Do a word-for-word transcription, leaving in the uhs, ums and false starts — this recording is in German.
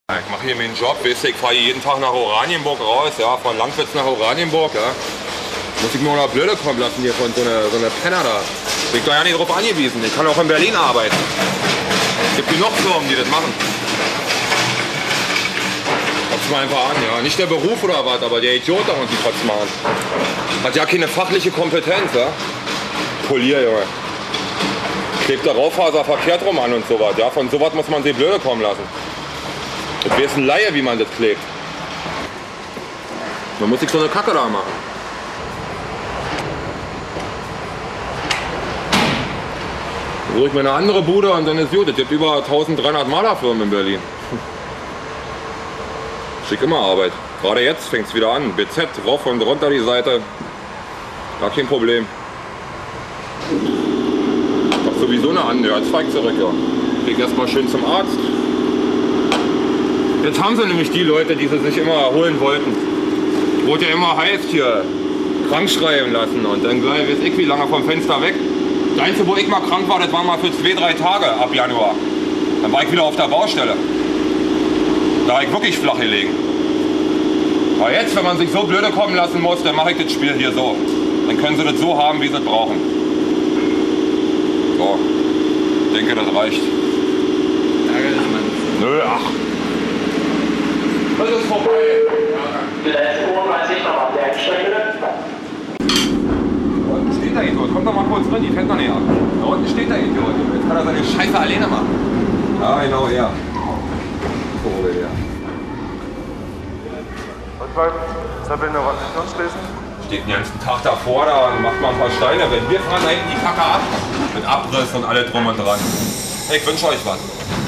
Ich mache hier meinen Job, weißt du, ich fahre jeden Tag nach Oranienburg raus, ja, von Langwitz nach Oranienburg, ja. Muss ich mir auch noch blöde kommen lassen hier von so einer so eine Penner da. Bin ich doch ja nicht drauf angewiesen, ich kann auch in Berlin arbeiten. Es gibt genug Firmen, die das machen. Kotzt mal einfach an, ja. Nicht der Beruf oder was, aber der Idiot da und die kotzt mal an. Hat ja keine fachliche Kompetenz, ja. Polier, Junge. Klebt der Raufaser verkehrt rum an und sowas, ja. Von sowas muss man sich blöde kommen lassen. Das wäre ein Laie, wie man das klebt. Man muss sich so eine Kacke da machen. Dann suche ich mir eine andere Bude und dann ist gut. Es gibt über eintausenddreihundert Malerfirmen in Berlin. Schick immer Arbeit. Gerade jetzt fängt es wieder an. B Z, rauf und runter die Seite. Gar kein Problem. Doch sowieso eine andere. Jetzt zeigt zurück, ja. Krieg erstmal schön zum Arzt. Jetzt haben sie nämlich die Leute, die sie sich immer holen wollten. Wurde ja immer heißt hier, krank schreiben lassen und dann gleich weiß ich wie lange vom Fenster weg. Das Einzige, wo ich mal krank war, das war mal für zwei, drei Tage ab Januar. Dann war ich wieder auf der Baustelle. Da habe ich wirklich flach gelegen. Aber jetzt, wenn man sich so blöde kommen lassen muss, dann mache ich das Spiel hier so. Dann können sie das so haben, wie sie es brauchen. So, ich denke, das reicht. Ärgerlich, Mann. Nö, ach. Das ist vorbei. Vielleicht fünfunddreißig noch auf der Endstrecke. Da unten steht der Idiot. Kommt doch mal kurz drin, die fährt noch nicht ab. Da unten steht der Idiot. Jetzt kann er seine Scheiße alleine machen. Ja, genau, ja. Vogel, ja. Was war Tabelle noch was nicht lesen? Steht den ganzen Tag davor da und macht mal ein paar Steine. Wenn wir fahren, da hinten die Kacke ab. Mit Abriss und alle drum und dran. Ich wünsche euch was.